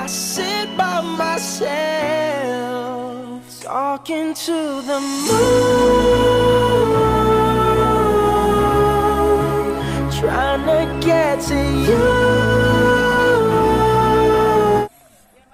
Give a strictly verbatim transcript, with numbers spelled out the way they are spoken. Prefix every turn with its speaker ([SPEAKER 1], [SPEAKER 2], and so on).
[SPEAKER 1] sit by myself, talking to the moon, trying to get to you.